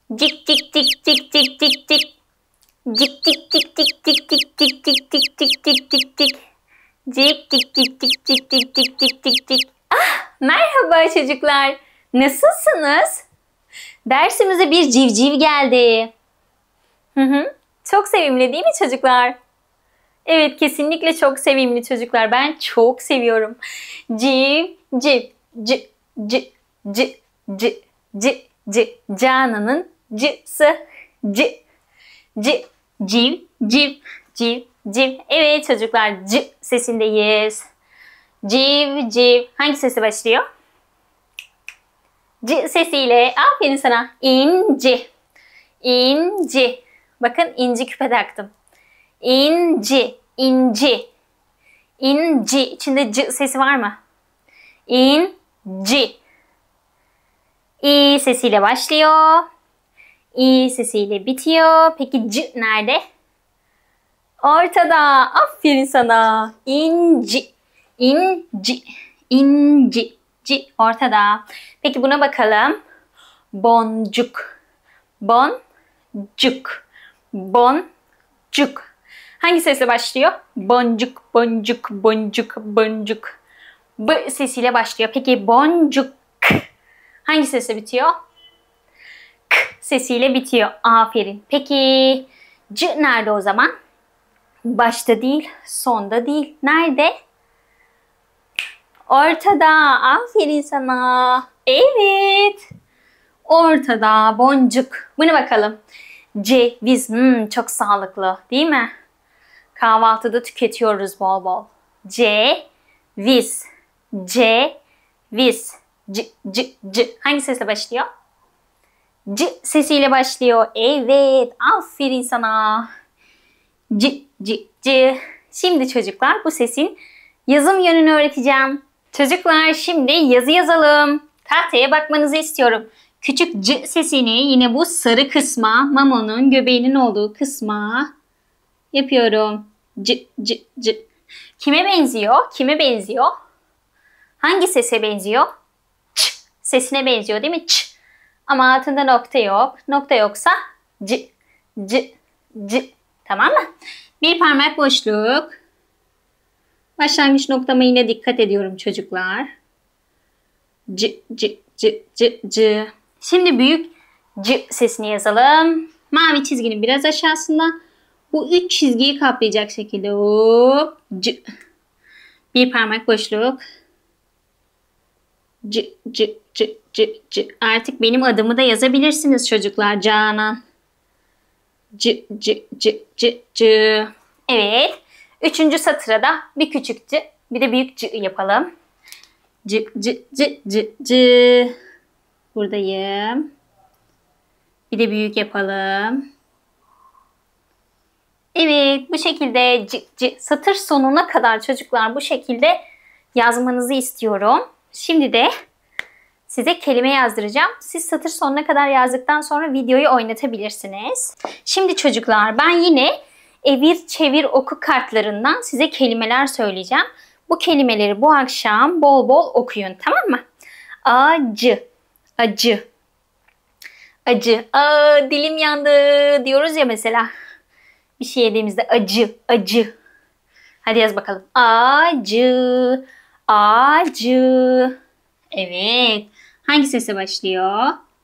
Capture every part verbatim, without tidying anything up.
Cik cik cik cik cik cik cik. Cik cik cik cik cik cik cik cik cik cik cik cik cik. Cik cik cik cik cik cik cik cik cik cik. Ah, merhaba çocuklar. Nasılsınız? Dersimize bir civciv geldi. Hı hı. Çok sevimli değil mi çocuklar? Evet, kesinlikle çok sevimli çocuklar. Ben çok seviyorum. Civ, civ, civ, civ, civ, civ, civ, civ. Canan'ın cısı, civ, civ, civ, civ, civ, civ. Evet çocuklar, civ sesindeyiz. Civ, civ. Hangi sesle başlıyor? C sesiyle. Aferin sana. İnci. İnci. Bakın inci küpe taktım. İnci. İnci. İnci. İçinde c sesi var mı? İnci. İ sesiyle başlıyor. İ sesiyle bitiyor. Peki c nerede? Ortada. Aferin sana. İnci. İnci. İnci. C ortada. Peki buna bakalım. Boncuk. Boncuk. Boncuk. Hangi sesle başlıyor? Boncuk, boncuk, boncuk, boncuk. B sesiyle başlıyor. Peki boncuk hangi sesle bitiyor? K sesiyle bitiyor. Aferin. Peki C nerede o zaman? Başta değil, sonda değil. Nerede? Ortada. Aferin sana. Evet. Ortada boncuk. Buna bakalım. Ceviz. Hmm, çok sağlıklı değil mi? Kahvaltıda tüketiyoruz bol bol. Ceviz. Ceviz. C, c, c. Hangi sesle başlıyor? C sesiyle başlıyor. Evet. Aferin sana. C, c, c. Şimdi çocuklar bu sesin yazım yönünü öğreteceğim. Çocuklar şimdi yazı yazalım. Tahtaya bakmanızı istiyorum. Küçük c sesini yine bu sarı kısma, mamonun göbeğinin olduğu kısma yapıyorum. C, c, c. Kime benziyor? Kime benziyor? Hangi sese benziyor? Ç sesine benziyor değil mi? Ç. Ama altında nokta yok. Nokta yoksa c, c, c. Tamam mı? Bir parmak boşluk. Başlangıç noktama yine dikkat ediyorum çocuklar. C, c, c, c, c. Şimdi büyük c sesini yazalım. Mavi çizginin biraz aşağısında. Bu üç çizgiyi kaplayacak şekilde hop c. Bir parmak boşluk. C, c, c, c, c. Artık benim adımı da yazabilirsiniz çocuklar. Canan. C, c, c, c, c. Evet. Üçüncü satıra da bir küçük c, bir de büyük c yapalım. C, c, c, c, c. Buradayım. Bir de büyük yapalım. Evet, bu şekilde c, c, satır sonuna kadar çocuklar bu şekilde yazmanızı istiyorum. Şimdi de size kelime yazdıracağım. Siz satır sonuna kadar yazdıktan sonra videoyu oynatabilirsiniz. Şimdi çocuklar ben yine evir çevir oku kartlarından size kelimeler söyleyeceğim. Bu kelimeleri bu akşam bol bol okuyun, tamam mı? Acı, acı, acı. Aa, dilim yandı diyoruz ya mesela. Bir şey yediğimizde acı, acı. Hadi yaz bakalım. Acı, acı. Evet. Hangi sesle başlıyor?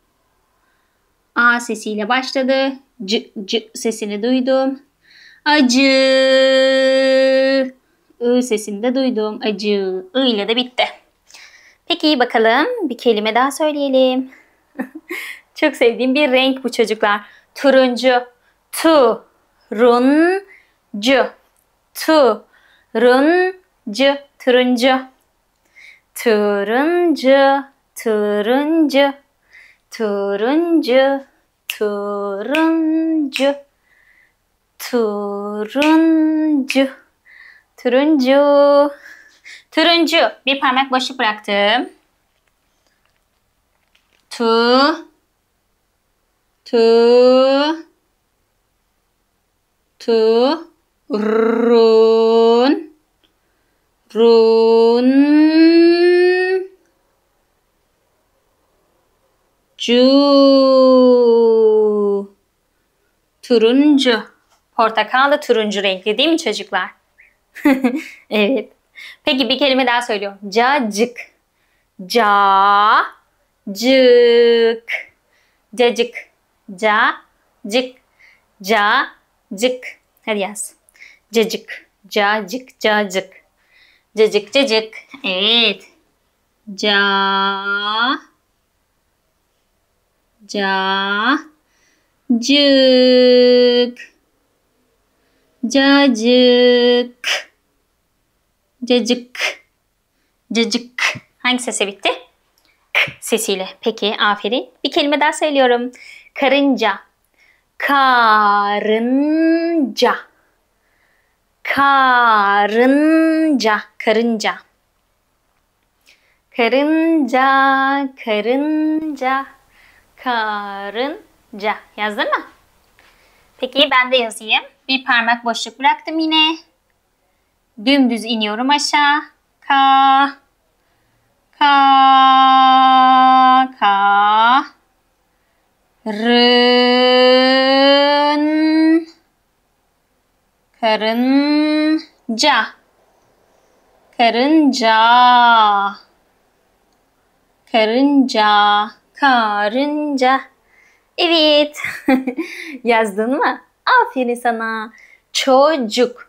A sesiyle başladı. C, c sesini duydum. Acı. I sesini de duydum. Acı. I ile de bitti. Peki bakalım. Bir kelime daha söyleyelim. Çok sevdiğim bir renk bu çocuklar. Turuncu. Tu. Runcu. Tu. Runcu. Turuncu. Turuncu. Turuncu. Turuncu. Turuncu. Turuncu. Turuncu. Turuncu. Bir parmak boşluk bıraktım. Tu. Tu. Tu. Run. Run. Cu. Turuncu. Portakal da turuncu renkli değil mi çocuklar? Evet. Peki bir kelime daha söylüyorum. Cacık. Ca. Cık. Cacık. Ca. Cık. Ca. Cık. Hadi yaz. Cacık. Cacık. Cacık. Cacık. Cacık. Evet. Ca. Ca. Cık. Cacık. Cacık. Cacık. Hangi sese bitti? K sesiyle. Peki aferin. Bir kelime daha söylüyorum. Karınca. Karınca. Karınca. Karınca. Karınca. Karınca. Karınca. Yazdın mı? Peki ben de yazayım. Bir parmak boşluk bıraktım yine. Dümdüz iniyorum aşağı. Ka. Ka. Ka. Rın. Karınca. Karınca. Karınca. Karınca. Evet. Yazdın mı? Aferin sana. Çocuk.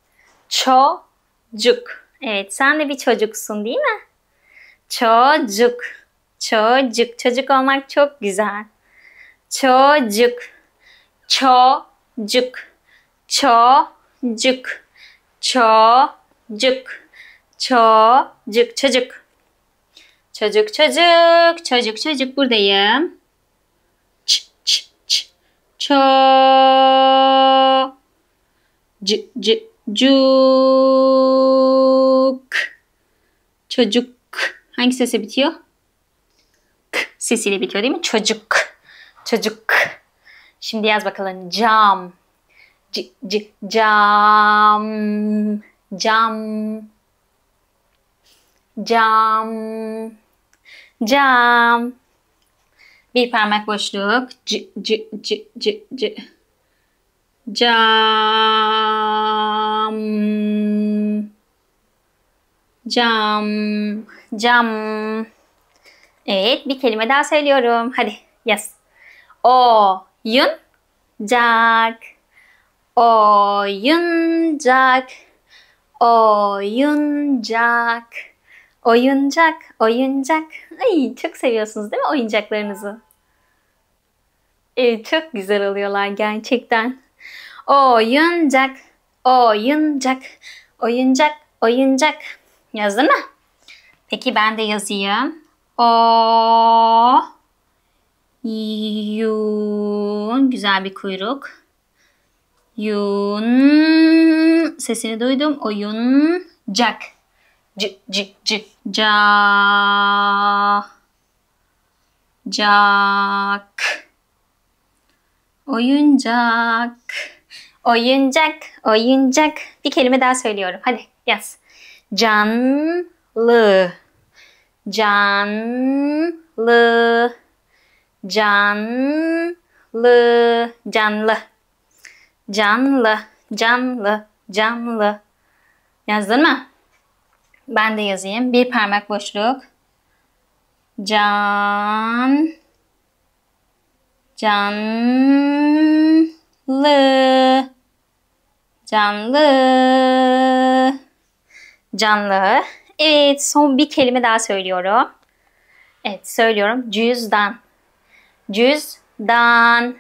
Çocuk. Evet, sen de bir çocuksun değil mi? Çocuk. Çocuk. Çocuk olmak çok güzel. Çocuk. Çocuk. Çocuk. Çocuk. Çocuk. Çocuk. Çocuk çocuk. Çocuk çocuk buradayım. Ç ç ç. Ço. C c cuk. Çocuk. Hangi sese bitiyor? K sesiyle bitiyor değil mi? Çocuk. Çocuk. Şimdi yaz bakalım. Cam. C c cam. Cam. Cam. Cam. Bir parmak boşluk. C c c c c. Cam. Cam. Cam. Evet, bir kelime daha söylüyorum. Hadi yaz. Oyuncak. Oyuncak. Oyuncak. Oyuncak. Oyuncak. Ay, çok seviyorsunuz değil mi oyuncaklarınızı? Evet, çok güzel oluyorlar gerçekten. Oyuncak. Oyuncak. Oyuncak. Oyuncak. Yazdın mı? Peki ben de yazayım. O. Yun. Güzel bir kuyruk. Yun. Sesini duydum. Oyuncak. C c c. Ca. Cak. Oyuncak. Oyuncak. Oyuncak. Bir kelime daha söylüyorum. Hadi yaz. Canlı. Canlı. Canlı. Canlı. Canlı. Canlı. Canlı. Yazdın mı? Ben de yazayım. Bir parmak boşluk. Can. Canlı. Canlı. Canlı. Evet, son bir kelime daha söylüyorum. Evet, söylüyorum. Cüzdan. Cüzdan.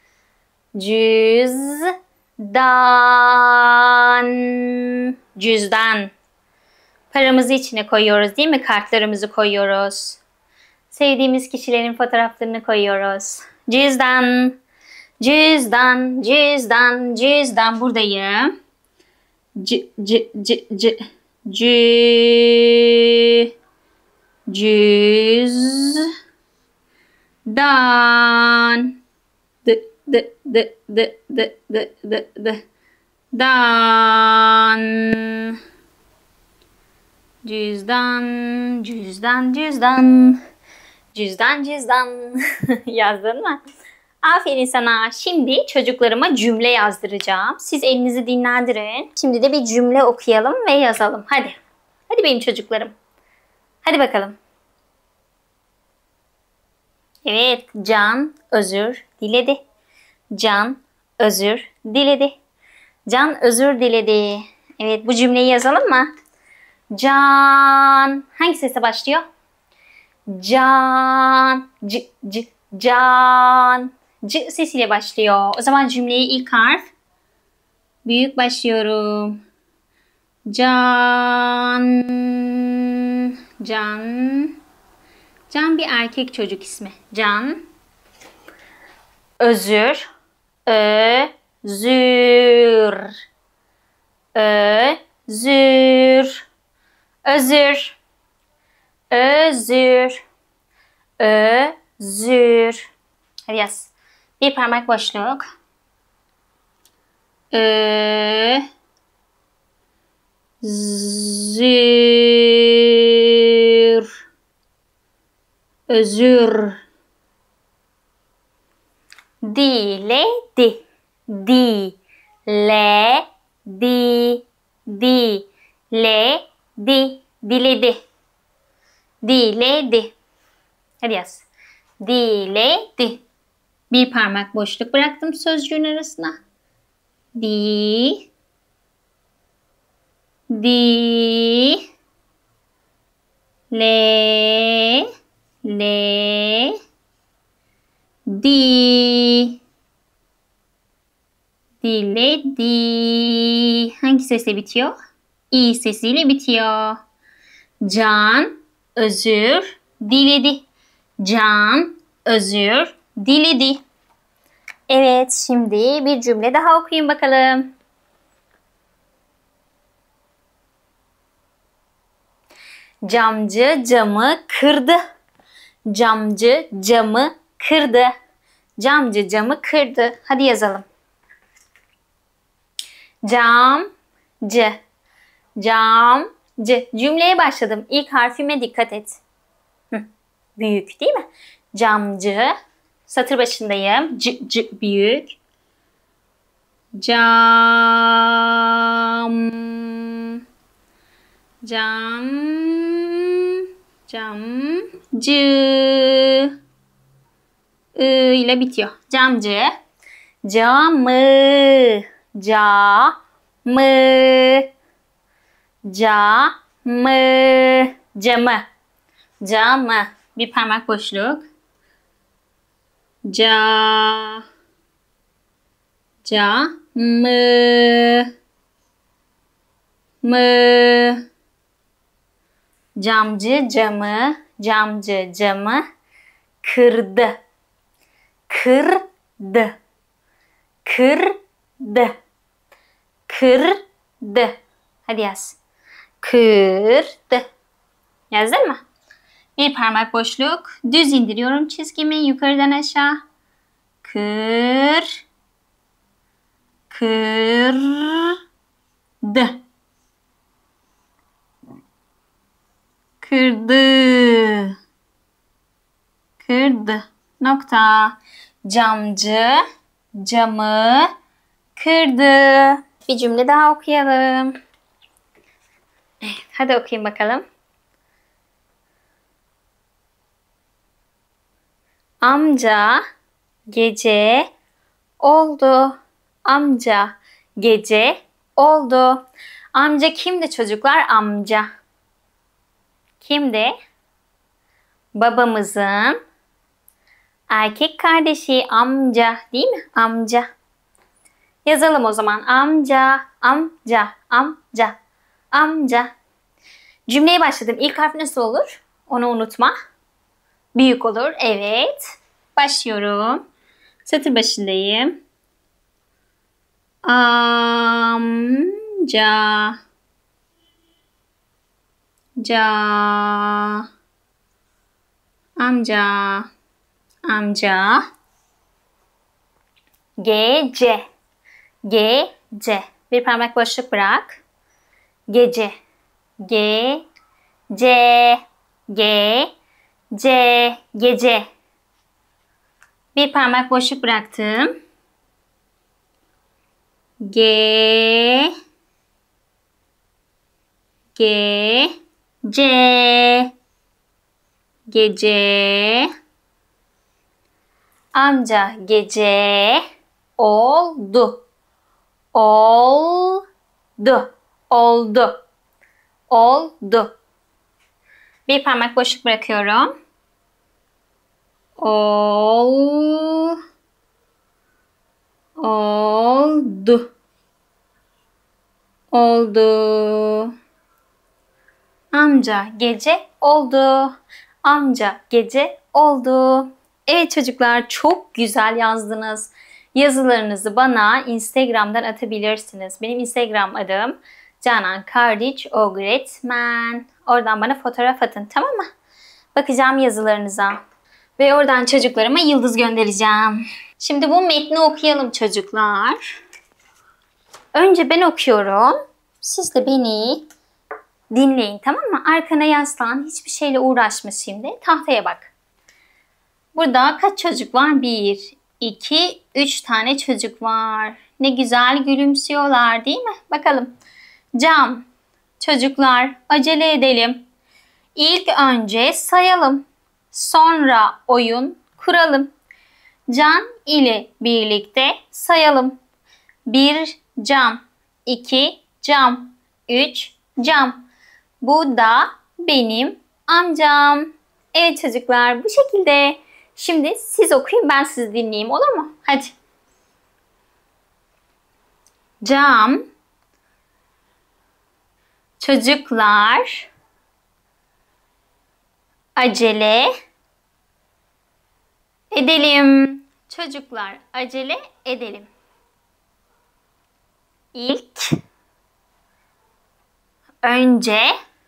Cüzdan. Cüzdan. Paramızı içine koyuyoruz değil mi? Kartlarımızı koyuyoruz. Sevdiğimiz kişilerin fotoğraflarını koyuyoruz. Cüzdan. Cüzdan. Cüzdan. Cüzdan. Buradayım. C c c c c cüzdan. D d d d d d d d dan. Cüzdan, cüzdan, cüzdan. Cüzdan, cüzdan. Yazdın mı? Aferin sana. Şimdi çocuklarıma cümle yazdıracağım. Siz elinizi dinlendirin. Şimdi de bir cümle okuyalım ve yazalım. Hadi. Hadi benim çocuklarım. Hadi bakalım. Evet, Can özür diledi. Can özür diledi. Can özür diledi. Evet, bu cümleyi yazalım mı? Can. Hangi sesle başlıyor? Can. C, c, can. C sesiyle başlıyor. O zaman cümleyi ilk harf büyük başlıyorum. Can. Can. Can bir erkek çocuk ismi. Can. Özür. Özür. Özür. Özür. Özür. Özür. Hadi yaz. Bir parmak boşluk. Özür. Özür. Diledi. Di. Le. Di. Di. Le. Di. Diledi. Diledi. Hadi yaz. Diledi. Bir parmak boşluk bıraktım sözcüğün arasına. Di. Di. Le. Le. Di. Diledi. Hangi sesle bitiyor? İ sesiyle bitiyor. Can özür diledi. Can özür diledi. Evet, şimdi bir cümle daha okuyun bakalım. Camcı camı kırdı. Camcı camı kırdı. Camcı camı kırdı. Hadi yazalım. Camcı. Camcı. Cümleye başladım. İlk harfime dikkat et. Hı. Büyük değil mi? Camcı. Satır başındayım. C, c, büyük. Cam. Cam. Camcı. I ile bitiyor. Camcı. Camı. Camı. Camı. Camı. Camı. Bir parmak boşluk. Ca. Camı. Mı. Camcı camı. Camcı camı kırdı. Kırdı. Kırdı. Kırdı. Hadi yaz. Kırdı. Yazdın mı? Bir parmak boşluk. Düz indiriyorum çizgimi yukarıdan aşağı. Kır. Kırdı. Kırdı. Kırdı. Nokta. Camcı camı kırdı. Bir cümle daha okuyalım. Evet, hadi okuyun bakalım. Amca gece oldu. Amca gece oldu. Amca kimdi çocuklar? Amca. Kimdi? Babamızın erkek kardeşi amca değil mi? Amca. Yazalım o zaman. Amca, amca, amca, amca. Cümleye başladım. İlk harf nasıl olur? Onu unutma. Büyük olur. Evet. Başlıyorum. Satır başındayım. Amca. Ca. Amca. Amca. Gece. Gece. Bir parmak boşluk bırak. Gece. Ge. Ce. Ge. Ce. Gece. Bir parmak boşluk bıraktım. G G C Gece. Amca gece oldu. Oldu. Oldu. Oldu. Bir parmak boşluk bırakıyorum. Ol. Oldu. Oldu. Amca gece oldu. Amca gece oldu. Evet çocuklar, çok güzel yazdınız. Yazılarınızı bana Instagram'dan atabilirsiniz. Benim Instagram adım Canan Kardiç Öğretmen. Oradan bana fotoğraf atın, tamam mı? Bakacağım yazılarınıza. Ve oradan çocuklarıma yıldız göndereceğim. Şimdi bu metni okuyalım çocuklar. Önce ben okuyorum. Siz de beni dinleyin, tamam mı? Arkana yaslan. Hiçbir şeyle uğraşma şimdi. Tahtaya bak. Burada kaç çocuk var? Bir, iki, üç tane çocuk var. Ne güzel gülümsüyorlar değil mi? Bakalım. Cam. Çocuklar, acele edelim. İlk önce sayalım. Sonra oyun kuralım. Can ile birlikte sayalım. Bir cam, iki cam, üç cam. Bu da benim amcam. Evet çocuklar, bu şekilde. Şimdi siz okuyun, ben sizi dinleyeyim, olur mu? Hadi. Cam. Çocuklar. Acele edelim. Çocuklar, acele edelim. İlk önce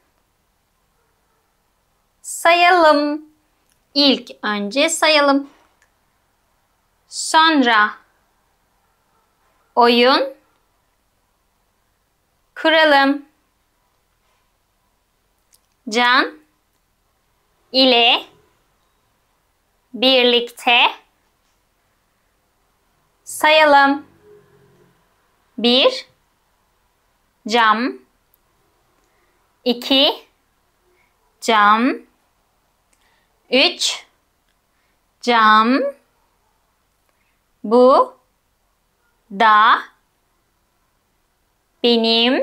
sayalım. İlk önce sayalım. Sonra oyun kuralım. Can ile birlikte sayalım. Bir cam, iki cam, üç cam. Bu da benim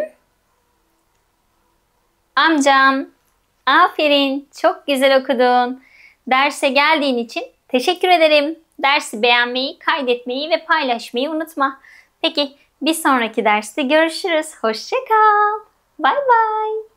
amcam. Aferin, çok güzel okudun. Derse geldiğin için teşekkür ederim. Dersi beğenmeyi, kaydetmeyi ve paylaşmayı unutma. Peki, bir sonraki derste görüşürüz. Hoşça kal. Bay bay.